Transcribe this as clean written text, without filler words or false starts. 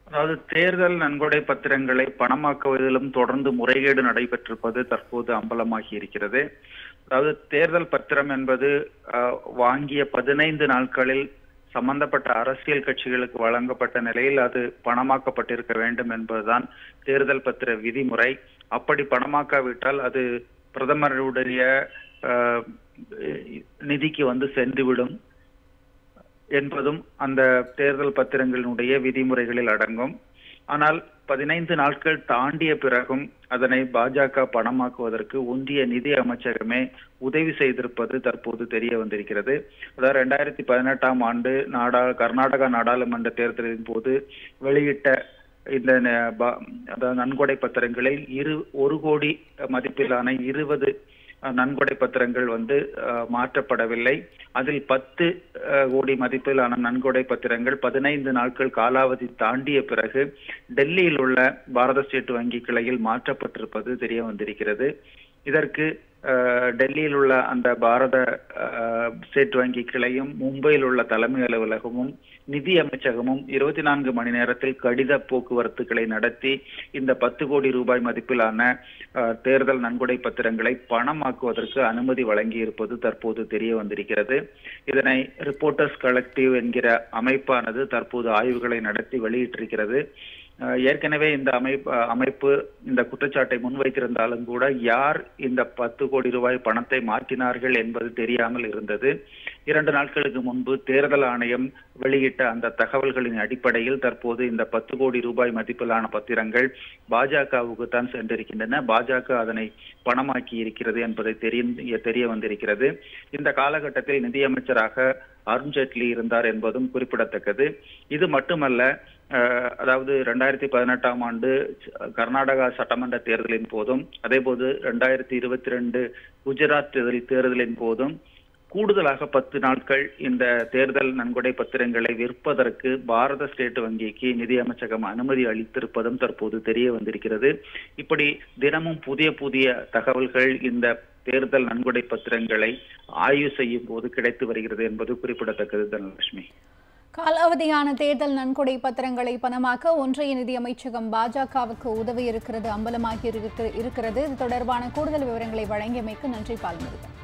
அதாவது தேர்தல் நன்கொடை பத்திரங்களை பணமாக்குவதிலும் தொடர்ந்து முறைகேடு நடைபெற்றிருப்பது தற்போது அம்பலமாகி இருக்கிறது. அதாவது தேர்தல் பத்திரம் என்பது வாங்கிய 15 நாட்களில் சம்பந்தப்பட்ட அரசியல் கட்சிகளுக்கு வழங்கப்பட்ட நிலையில் அது பணமாக்கப்பட்டிருக்க வேண்டும் என்பதுதான் தேர்தல் பத்திர விதிமுறை. அப்படி பணமாக்காவிட்டால் அது பிரதமருடைய நிதிக்கு வந்து சென்றுவிடும் என்பதும் அந்த தேர்தல் பத்திரங்களினுடைய விதிமுறைகளில் அடங்கும். ஆனால் 15 நாட்கள் தாண்டிய பிறகும் அதனை பாஜக பணமாக்குவதற்கு ஒன்றிய நிதி அமைச்சகமே உதவி செய்திருப்பது தற்போது தெரிய வந்திருக்கிறது. அதாவது 2018ஆம் ஆண்டு கர்நாடகா நாடாளுமன்ற தேர்தலின் போது வெளியிட்ட இந்த நன்கொடை பத்திரங்களில் 1 கோடி மதிப்பிலான 20 நன்கொடை பத்திரங்கள் வந்து மாற்றப்படவில்லை. அதில் 10 கோடி மதிப்பிலான நன்கொடை பத்திரங்கள் 15 நாட்கள் காலாவதி தாண்டிய பிறகு டெல்லியில் உள்ள பாரத ஸ்டேட் வங்கி கிளையில் மாற்றப்பட்டிருப்பது தெரிய வந்திருக்கிறது. இதற்கு டெல்லியில் உள்ள அந்த பாரத ஸ்டேட் வங்கி கிளையும் மும்பையில் உள்ள தலைமை அலுவலகமும் நிதி அமைச்சகமும் 24 மணி நேரத்தில் கடித போக்குவரத்துகளை நடத்தி இந்த 10 கோடி ரூபாய் மதிப்பிலான தேர்தல் நன்கொடை பத்திரங்களை பணமாக்குவதற்கு அனுமதி வழங்கி இருப்பது தற்போது தெரிய வந்திருக்கிறது. இதனை ரிப்போர்ட்டர்ஸ் கலெக்டிவ் என்கிற அமைப்பானது தற்போது ஆய்வுகளை நடத்தி வெளியிட்டிருக்கிறது. ஏற்கனவே இந்த அமைப்பு இந்த குற்றச்சாட்டை முன்வைத்திருந்தாலும் கூட யார் இந்த 10 கோடி ரூபாய் பணத்தை மாற்றினார்கள் என்பது தெரியாமல் இருந்தது. 2 நாட்களுக்கு முன்பு தேர்தல் ஆணையம் வெளியிட்ட அந்த தகவல்களின் அடிப்படையில் தற்போது இந்த 10 கோடி ரூபாய் மதிப்பிலான பத்திரங்கள் பாஜகவுக்கு தான் சென்றிருக்கின்றன. பாஜக அதனை பணமாக்கி இருக்கிறது என்பதை தெரிய வந்திருக்கிறது. இந்த காலகட்டத்தில் நிதியமைச்சராக அருண்ஜேட்லி இருந்தார் என்பதும் குறிப்பிடத்தக்கது. இது மட்டுமல்ல, அதாவது 2018ஆம் ஆண்டு கர்நாடகா சட்டமன்ற தேர்தலின் போதும் அதேபோது 2022 குஜராத் தேர்தலின் போதும் கூடுதலாக 10 நாட்கள் இந்த தேர்தல் நன்கொடை பத்திரங்களை விற்பதற்கு பாரத ஸ்டேட் வங்கிக்கு நிதி அமைச்சகம் அனுமதி அளித்திருப்பதும் தற்போது தெரிய வந்திருக்கிறது. இப்படி தினமும் புதிய தகவல்கள் இந்த தேர்தல் நன்கொடை பத்திரங்களை ஆய்வு செய்யும் போது கிடைத்து வருகிறது என்பது குறிப்பிடத்தக்கது. தனலட்சுமி, காலாவதியான தேர்தல் நன்கொடை பத்திரங்களை பணமாக்க ஒன்றிய நிதி அமைச்சகம் பாஜகவுக்கு உதவி இருக்கிறது அம்பலமாகி இருக்கிறது. இது தொடர்பான கூடுதல் விவரங்களை வழங்கியமைக்கு நன்றி பால்முருகன்.